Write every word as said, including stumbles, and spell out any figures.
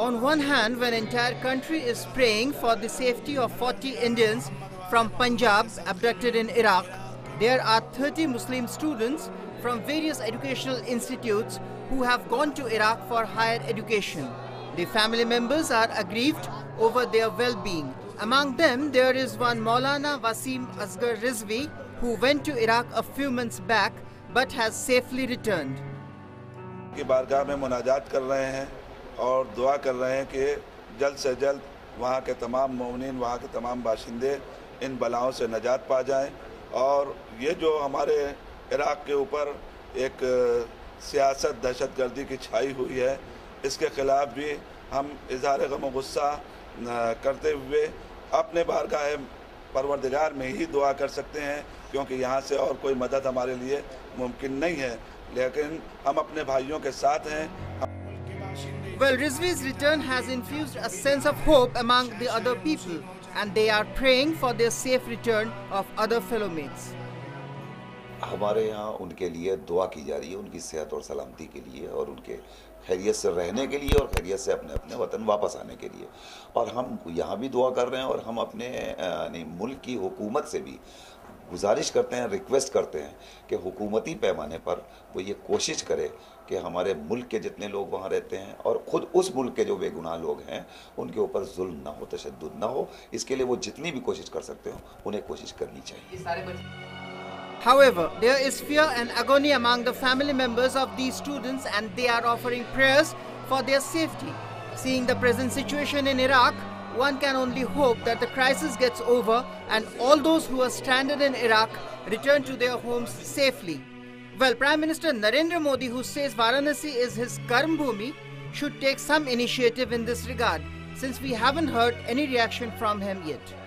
On one hand, when entire country is praying for the safety of forty Indians from Punjab abducted in Iraq, there are thirty Muslim students from various educational institutes who have gone to Iraq for higher education. The family members are aggrieved over their well-being. Among them, there is one Maulana Wasim Asghar Rizvi who went to Iraq a few months back but has safely returned. की बारगाह में मुनाजात कर रहे हैं और दुआ कर रहे हैं कि जल्द से जल्द वहाँ के तमाम मोमिनीन, वहाँ के तमाम बाशिंदे इन बलाओं से निजात पा जाएं और ये जो हमारे इराक़ के ऊपर एक सियासत दहशतगर्दी की छाई हुई है, इसके ख़िलाफ़ भी हम इज़हार गम और गुस्सा करते हुए अपने बारगाह परवरदिगार में ही दुआ कर सकते हैं, क्योंकि यहाँ से और कोई मदद हमारे लिए मुमकिन नहीं है, लेकिन हम अपने भाइयों के साथ हैं. Well, Rizvi's return has infused a sense of hope among the other people, and they are praying for their safe return of other fellow mates. हमारे यहाँ उनके लिए दुआ की जा रही है, उनकी सेहत और सलामती के लिए और उनके खैरियत से रहने के लिए और खैरियत से अपने अपने वतन वापस आने के लिए. और हम यहाँ भी दुआ कर रहे हैं और हम अपने यानी मुल्क की हुकूमत से भी गुजारिश करते हैं, रिक्वेस्ट करते हैं कि हुकूमती पैमाने पर वो ये कोशिश करे कि हमारे मुल्क के जितने लोग वहाँ रहते हैं और ख़ुद उस मुल्क के जो बेगुनाह लोग हैं उनके ऊपर जुल्म ना हो, तशद्दुद ना हो, इसके लिए वो जितनी भी कोशिश कर सकते हो उन्हें कोशिश करनी चाहिए. However, there is fear and agony among the family members of these students, and they are offering prayers for their safety. Seeing the present situation in Iraq, one can only hope that the crisis gets over and all those who are stranded in Iraq return to their homes safely. Well, Prime Minister Narendra Modi, who says Varanasi is his Karm Bhumi, should take some initiative in this regard, since we haven't heard any reaction from him yet.